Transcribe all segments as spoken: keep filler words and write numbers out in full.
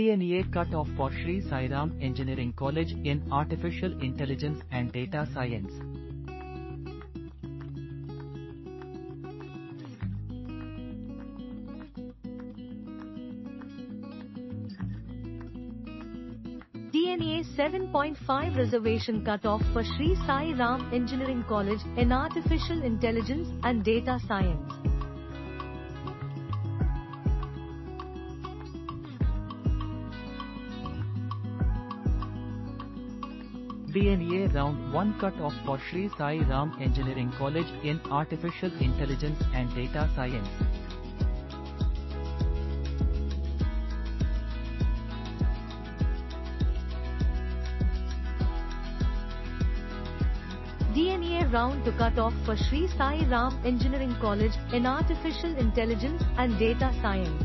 T N E A cut-off for Sri SaiRam Engineering College in Artificial Intelligence and Data Science. T N E A seven point five reservation cut-off for Sri Sai Ram Engineering College in Artificial Intelligence and Data Science. T N E A Round one cut-off for Sri Sai Ram Engineering College in Artificial Intelligence and Data Science. T N E A round to cut off for Sri Sai Ram Engineering College in Artificial Intelligence and Data Science.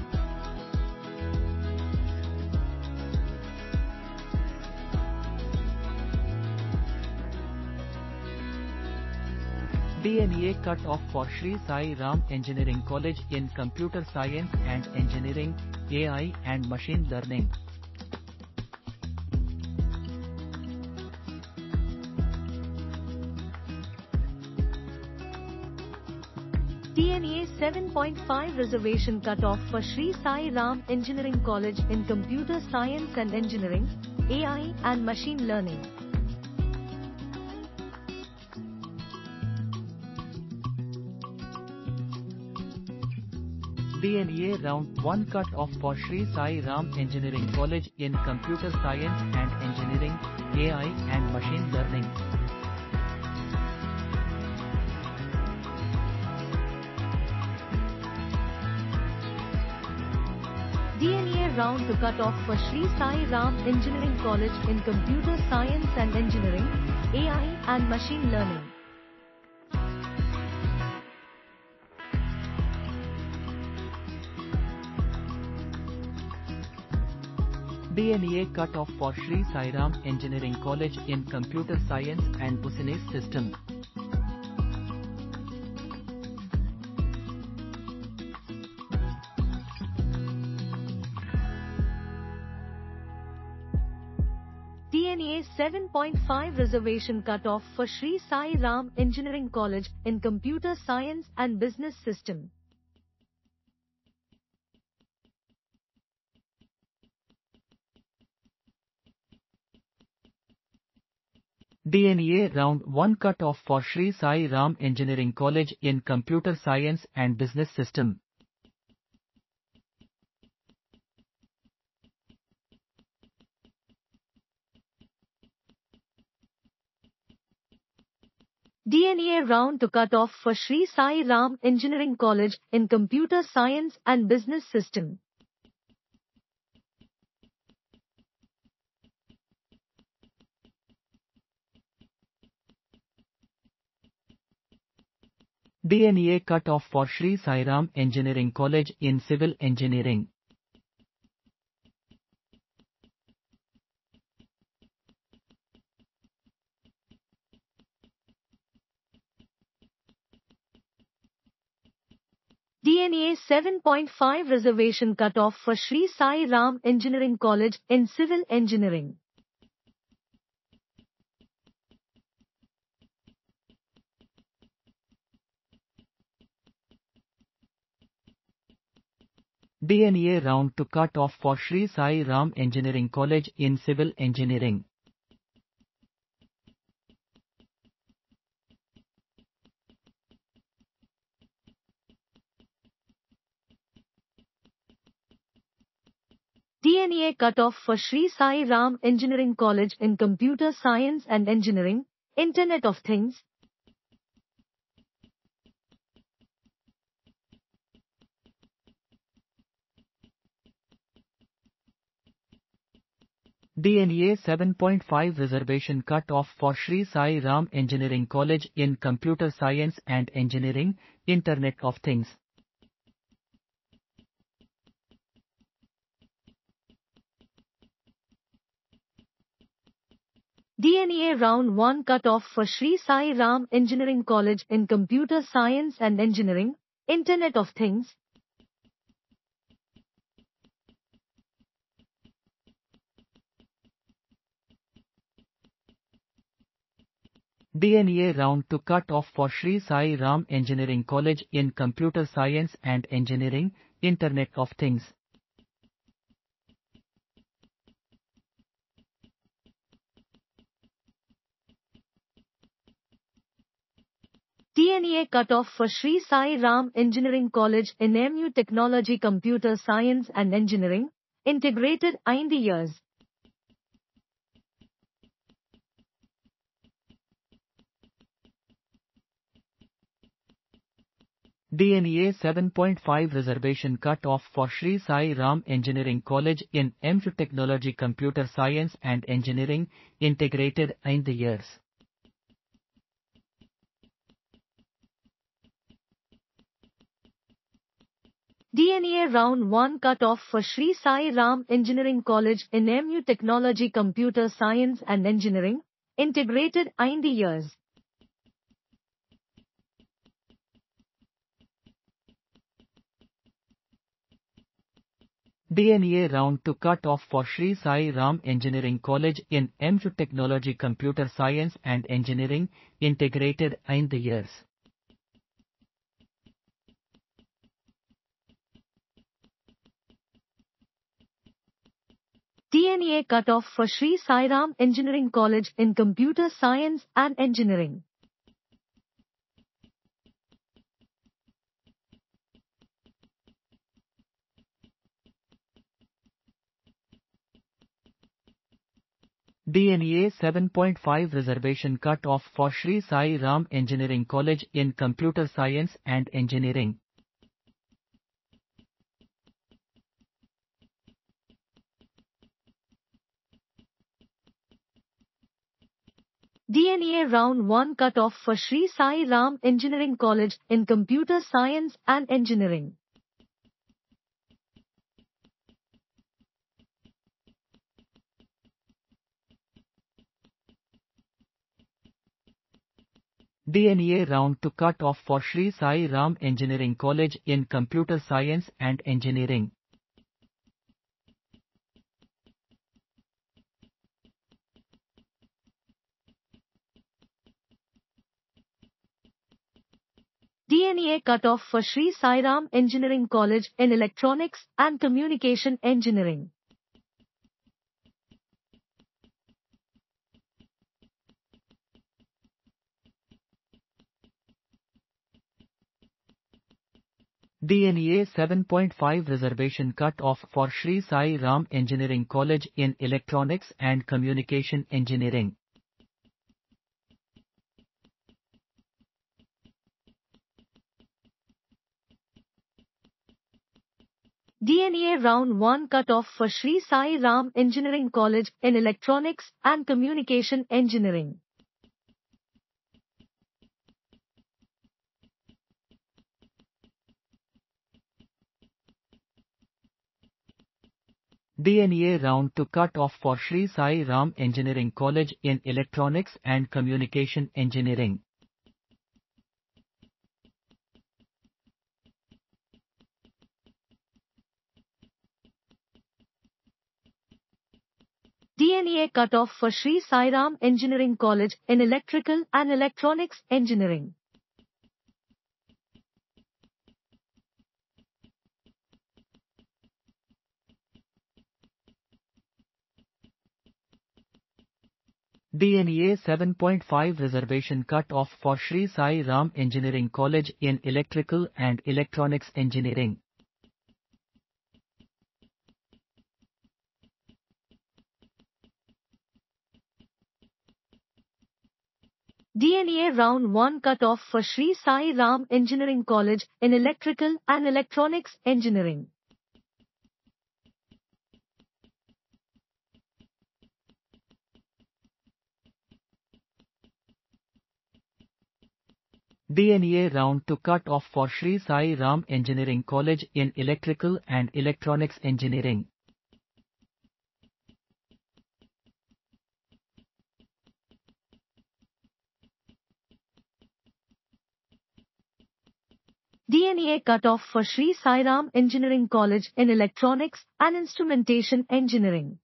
T N E A cut-off for Sri Sai Ram Engineering College in Computer Science and Engineering, A I and Machine Learning. T N E A seven point five reservation cut-off for Sri Sai Ram Engineering College in Computer Science and Engineering, A I and Machine Learning. T N E A Round one cut-off for Sri Sai Ram Engineering College in Computer Science and Engineering, A I and Machine Learning. T N E A round to cut off for Sri Sai Ram Engineering College in Computer Science and Engineering, A I and Machine Learning. T N E A cut-off for Sri SaiRam Engineering College in Computer Science and Bussiness System. T N E A seven point five reservation cut-off for Sri Sai Ram Engineering College in Computer Science and Business System. T N E A Round one cut-off for Sri Sai Ram Engineering College in Computer Science and Business System. T N E A round to cut off for Sri Sai Ram Engineering College in Computer Science and Business System. T N E A cut-off for Sri SaiRam Engineering College in Civil Engineering. T N E A seven point five reservation cut-off for Sri Sai Ram Engineering College in Civil Engineering. T N E A round to cut off for Sri Sai Ram Engineering College in Civil Engineering. T N E A cut-off for Sri Sai Ram Engineering College in Computer Science and Engineering, Internet of Things. T N E A seven point five reservation cut-off for Sri Sai Ram Engineering College in Computer Science and Engineering, Internet of Things. T N E A round one cut-off for Sri Sai Ram Engineering College in Computer Science and Engineering, Internet of Things. D N E A round to cut off for Sri Sai Ram Engineering College in Computer Science and Engineering, Internet of Things. T N E A cut-off for Sri Sai Ram Engineering College in M.Technology Computer Science and Engineering, Integrated five years. D N E A seven point five reservation cut-off for Sri Sai Ram Engineering College in M.Technology Computer Science and Engineering, Integrated five years. D N E A Round one cut-off for Sri Sai Ram Engineering College in M.Technology Computer Science and Engineering, Integrated five years. D N E A round to cut off for Sri Sai Ram Engineering College in M.Technology Computer Science and Engineering, Integrated five years. T N E A cut-off for Sri Sai Ram Engineering College in Computer Science and Engineering. D N E A seven point five reservation cut-off for Sri Sai Ram Engineering College in Computer Science and Engineering. D N E A Round one cut-off for Sri Sai Ram Engineering College in Computer Science and Engineering. D N E A round to cut off for Sri Sai Ram Engineering College in Computer Science and Engineering. D N E A cut-off for Sri Sai Ram Engineering College in Electronics and Communication Engineering. D N E A seven point five reservation cut-off for Sri Sai Ram Engineering College in Electronics and Communication Engineering. D N E A Round one cut-off for Sri Sai Ram Engineering College in Electronics and Communication Engineering. D N E A round to cut off for Sri Sai Ram Engineering College in Electronics and Communication Engineering. D N E A cut-off for Sri Sai Ram Engineering College in Electrical and Electronics Engineering. D N E A seven point five reservation cut-off for Sri Sai Ram Engineering College in Electrical and Electronics Engineering. D N E A Round one cut-off for Sri Sai Ram Engineering College in Electrical and Electronics Engineering. D N E A round to cut off for Sri Sai Ram Engineering College in Electrical and Electronics Engineering. D N E A cut-off for Sri Sai Ram Engineering College in Electronics and Instrumentation Engineering.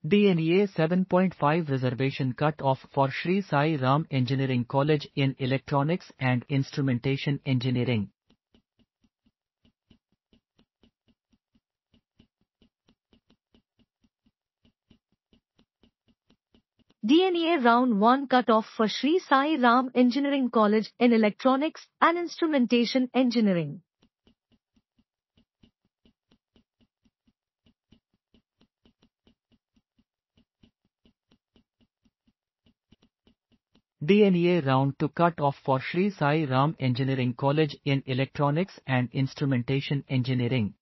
T N E A seven point five reservation cut-off for Sri Sai Ram Engineering College in Electronics and Instrumentation Engineering. T N E A Round one cut-off for Sri Sai Ram Engineering College in Electronics and Instrumentation Engineering. T N E A Round two cut-off for Sri Sai Ram Engineering College in Electronics and Instrumentation Engineering.